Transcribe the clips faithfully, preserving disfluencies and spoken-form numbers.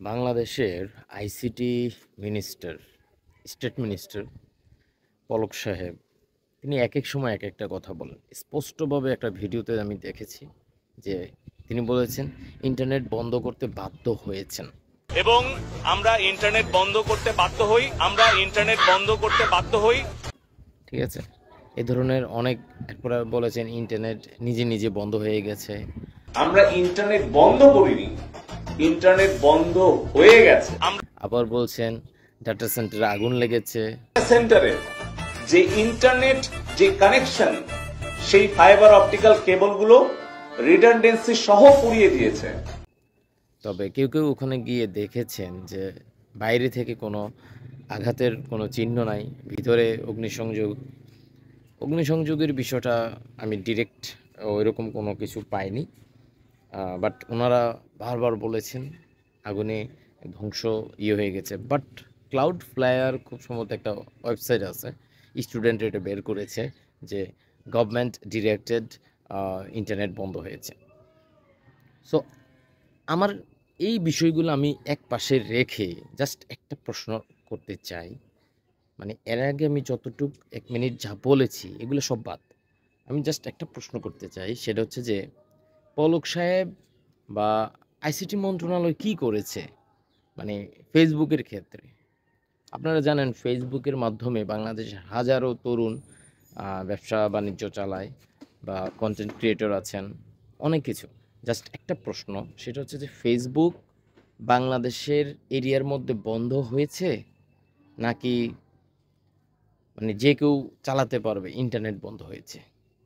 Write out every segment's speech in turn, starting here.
বাংলাদেশের ICT minister, state minister Palak সাহেব, তিনি এক এক সময় এক একটা কথা বলেন। স্পষ্টভাবে একটা ভিডিওতে আমি দেখেছি যে তিনি বলেছেন ইন্টারনেট বন্ধ করতে বাধ্য হয়েছেন এবং আমরা ইন্টারনেট বন্ধ করতে বাধ্য হই আমরা ইন্টারনেট বন্ধ করতে বাধ্য হই ঠিক আছে। এ ধরনের অনেক, এরপরে বলেছেন ইন্টারনেট নিজে নিজে বন্ধ হয়ে গেছে। আমরা ইন্টারনেট বন্ধ করিনি, ইন্টারনেট বন্ধ হয়ে গেছে। আবার বলছেন ডাটা সেন্টারে আগুন লেগেছে। সেন্টারে যে ইন্টারনেট যে কানেকশন, সেই ফাইবার অপটিক্যাল কেবলগুলো রিডান্ডেন্সি সহ পুড়িয়ে দিয়েছে। তবে কেউ কেউ ওখানে গিয়ে দেখেছেন যে বাইরে থেকে কোনো আঘাতের কোনো চিহ্ন নাই, ভিতরে অগ্নিসংযোগ অগ্নিসংযোগের বিষয়টা আমি ডিরেক্ট ওইরকম কোনো কিছু পাইনি, বাট ওনারা বারবার বলেছেন আগুনে ধ্বংস ইয়ে হয়ে গেছে। বাট ক্লাউড ফ্লায়ার খুব সম্ভবত একটা ওয়েবসাইট আছে, স্টুডেন্ট এটা বের করেছে যে গভর্নমেন্ট ডিরেক্টেড ইন্টারনেট বন্ধ হয়েছে। সো আমার এই বিষয়গুলো আমি এক পাশে রেখে জাস্ট একটা প্রশ্ন করতে চাই, মানে এর আগে আমি যতটুক এক মিনিট যা বলেছি এগুলো সব বাদ, আমি জাস্ট একটা প্রশ্ন করতে চাই। সেটা হচ্ছে যে পলক সাহেব বা আইসিটি মন্ত্রণালয় কি করেছে মানে ফেসবুকের ক্ষেত্রে। আপনারা জানেন ফেসবুকের মাধ্যমে বাংলাদেশের হাজারো তরুণ ব্যবসা বাণিজ্য চালায় বা কন্টেন্ট ক্রিয়েটর আছেন, অনেক কিছু। জাস্ট একটা প্রশ্ন, সেটা হচ্ছে যে ফেসবুক বাংলাদেশের এরিয়ার মধ্যে বন্ধ হয়েছে নাকি মানে যে কেউ চালাতে পারবে ইন্টারনেট বন্ধ হয়েছে?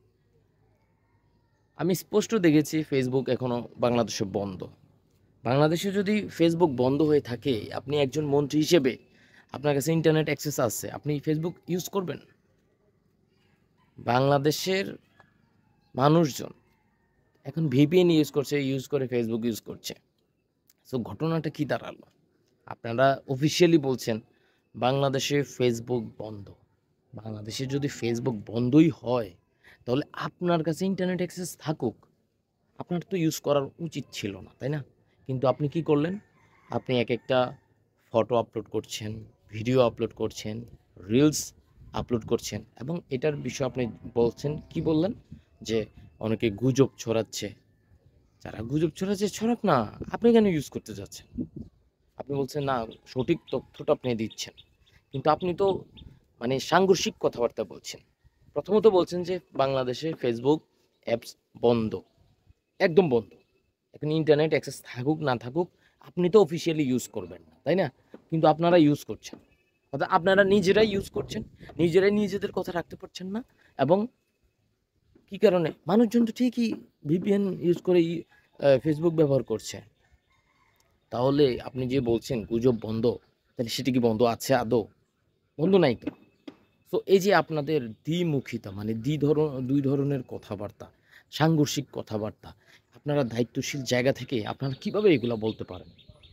আমি স্পষ্ট দেখেছি ফেসবুক এখনও বাংলাদেশে বন্ধ। বাংলাদেশে যদি ফেসবুক বন্ধ হয়ে থাকে, আপনি একজন মন্ত্রী হিসেবে আপনার কাছে ইন্টারনেট অ্যাক্সেস আছে, আপনি ফেসবুক ইউজ করবেন? বাংলাদেশের মানুষজন এখন ভিপিএন ইউজ করছে, ইউজ করে ফেসবুক ইউজ করছে। সো ঘটনাটা কি দাঁড়ালো? আপনারা অফিসিয়ালি বলছেন বাংলাদেশে ফেসবুক বন্ধ। বাংলাদেশে যদি ফেসবুক বন্ধই হয় তাহলে আপনার কাছে ইন্টারনেট অ্যাক্সেস থাকুক, আপনার তো ইউজ করার উচিত ছিল না, তাই না? কিন্তু আপনি কি করলেন? আপনি এক একটা ফটো আপলোড করছেন, ভিডিও আপলোড করছেন, রিলস আপলোড করছেন, এবং এটার বিষয়ে আপনি বলছেন, কি বললেন যে অনেকে গুজব ছড়াচ্ছে। যারা গুজব ছড়াচ্ছে ছড়াক না, আপনি কেন ইউজ করতে যাচ্ছেন? আপনি বলছেন না, সঠিক তথ্যটা আপনি দিচ্ছেন, কিন্তু আপনি তো মানে সাংঘর্ষিক কথাবার্তা বলছেন। প্রথমত বলছেন যে বাংলাদেশে ফেসবুক অ্যাপস বন্ধ, একদম বন্ধ। এখন ইন্টারনেট অ্যাক্সেস থাকুক না থাকুক, আপনি তো অফিসিয়ালি ইউজ করবেন না, তাই না? কিন্তু আপনারা ইউজ করছেন, অর্থাৎ আপনারা নিজেরাই ইউজ করছেন, নিজেরাই নিজেদের কথা রাখতে পারছেন না। এবং কী কারণে? মানুষজন তো ঠিকই ভিপিএন ইউজ করে ফেসবুক ব্যবহার করছে। তাহলে আপনি যে বলছেন গুজব বন্ধ, তাহলে সেটি কি বন্ধ আছে আদৌ? বন্ধ নাই তো। সো এই যে আপনাদের দ্বিমুখিতা, মানে দ্বি ধরন দুই ধরনের কথাবার্তা, সাংঘর্ষিক কথাবার্তা, আপনারা দায়িত্বশীল জায়গা থেকে আপনারা কিভাবে এগুলো বলতে পারেন?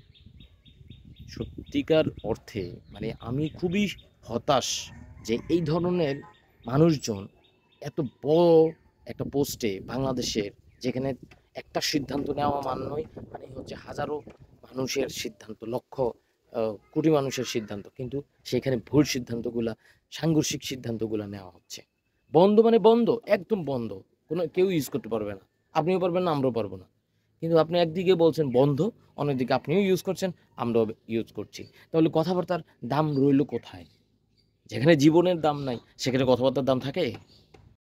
সত্যিকার অর্থে মানে আমি খুবই হতাশ যে এই ধরনের মানুষজন এত বড় একটা পোস্টে বাংলাদেশের, যেখানে একটা সিদ্ধান্ত নেওয়া মান্যই মানে হচ্ছে হাজারো মানুষের সিদ্ধান্ত, লক্ষ কোটি মানুষের সিদ্ধান্ত, কিন্তু সেখানে ভুল সিদ্ধান্তগুলা, সাংঘর্ষিক সিদ্ধান্তগুলো নেওয়া হচ্ছে। বন্ধ মানে বন্ধ, একদম বন্ধ, কোনো কেউ ইউজ করতে পারবে না, আপনিও পারবেন না, আমরাও পারবো না। কিন্তু আপনি একদিকে বলছেন বন্ধ, অন্যদিকে আপনিও ইউজ করছেন, আমরাও ইউজ করছি। তাহলে কথাবার্তার দাম রইল কোথায়? যেখানে জীবনের দাম নাই সেখানে কথাবার্তার দাম থাকে?